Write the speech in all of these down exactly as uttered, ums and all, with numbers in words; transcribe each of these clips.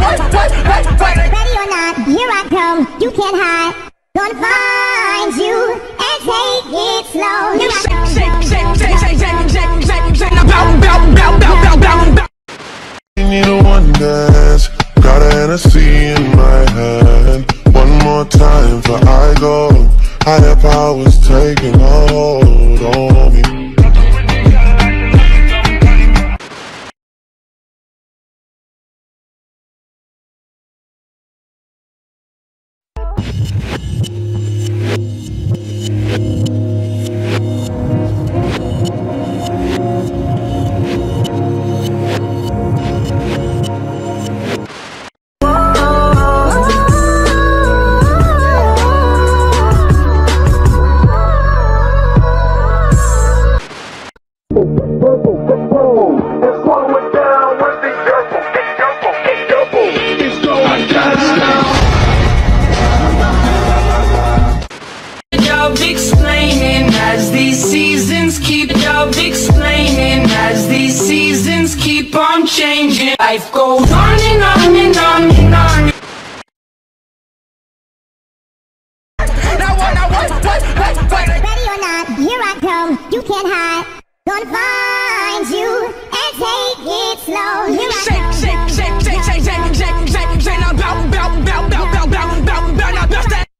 Ready or not, here I come. You can't hide. Gonna find you and take it slow. You shake, shake, shake, shake, shake, shake, shake, shake, shake, now bow, bow, bow, bow, bow, bow. You need a one dance. Got a Hennessy in my hand. One more time before I go. Higher powers taking a hold on me. Explaining as these seasons keep up, explaining as these seasons keep on changing. Life goes on and on and on and on. Now what, now what, what, what, what? Ready or not, here I come. You can't hide. Gonna find you and take it slow. Here I Shake, come. shake, shake, shake, shake, shake, shake, shake, shake, now bow, bow, bow, bow, bow, bow, bow, bow, now bounce that.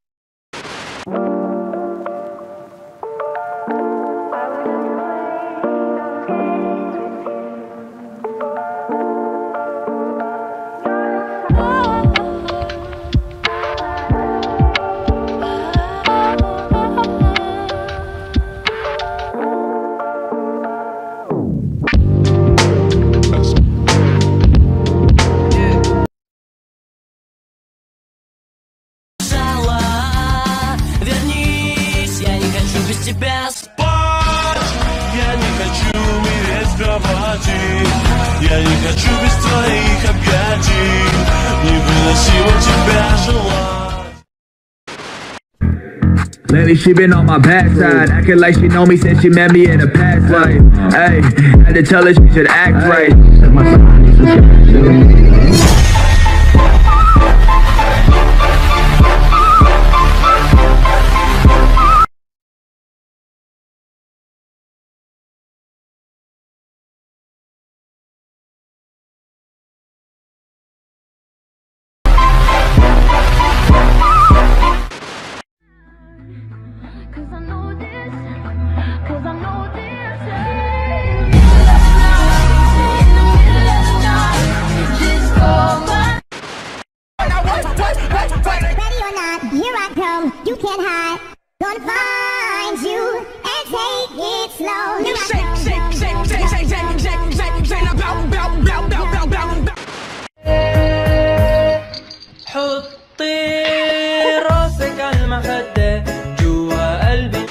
Тебя спать. Я не хочу умереть в кровати. Я не хочу без твоих объятий. Невыносимо тебя желать. Lately she been on my bad side, acting like she know me since she met me in a past life. Hey, had to tell her she should act right. Cause I know this, cause I know this. In the middle of the night, just go by. Ready or not, here I come. You can't hide. Gonna find you and take it slow. You shake, shake, shake, shake, shake, shake, shake, shake, shake, now bow, bow, bow, bow, bow, bow, bow. حطي راسك على المخدة جوا قلبي.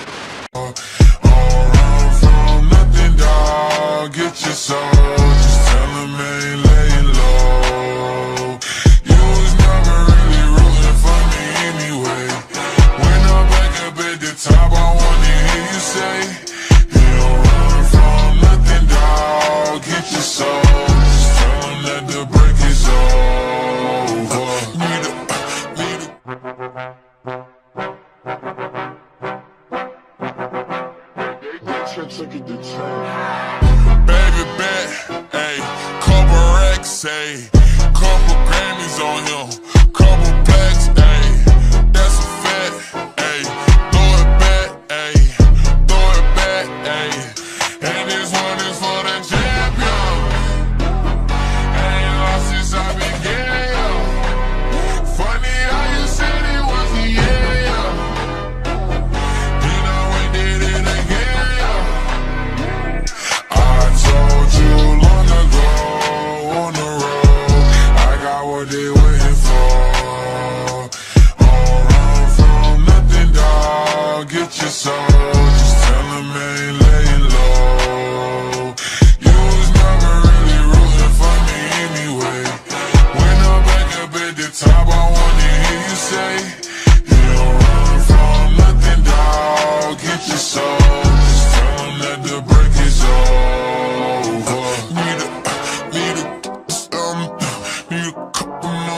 Get your soul, just tell him ain't laying low. You was never really rooting for me anyway. When I'm back up at the top, I wanna hear you say, you don't run from nothing, dog. Get your soul, just tell him that the break is over. Need a, need a Baby bet, ayy, couple racks, ayy, couple Grammys on him, couple plaques, ayy, that's a fact, ayy, throw it back, ayy, throw it back, ayy, and this one is for the champion. Ain't lost since I began. Funny how you said it was the yeah. Then I went did it again. I told you long ago on the road, I got what they waiting for. Don't run from nothing, dog. Get your soul, just tell them ain't laying low. You was never really rooting for me anyway. When I'm back up at the top, I wanna hear you say, you don't run from nothing, dog. Get your soul, just tell them that the break is over. Need a, need a, um, need a couple more.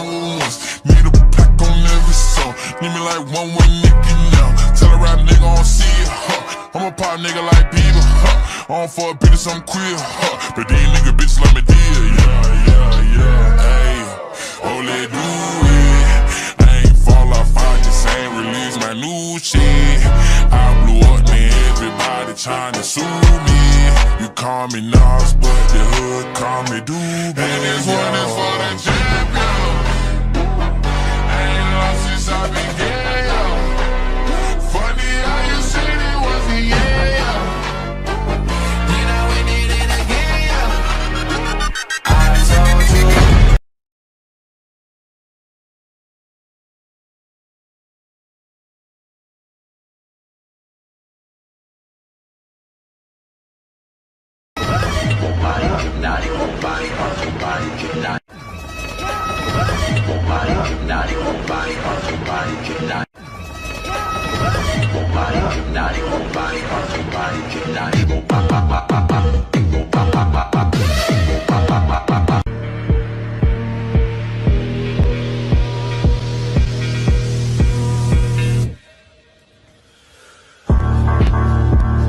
Need me like one with Nicky now. Tell a rap nigga I don't see it, huh. I'm a pop nigga like Bieber, huh. I don't fuck bitches, I'm queer, huh. But these nigga bitches let me deal, yeah, yeah, yeah. Ayy, oh let do it. I ain't fall off, I just ain't release my new shit. I blew up, man, everybody tryna sue me. You call me Nas, but the hood call me Doobie. And this one is for the champion. I ain't lost since I began. Funny how you said it was the yeah. Then I went in it again. I told you. Body hypnotic, body body hypnotic. Body hypnotic, body body hypnotic. Body hypnotic, body body hypnotic.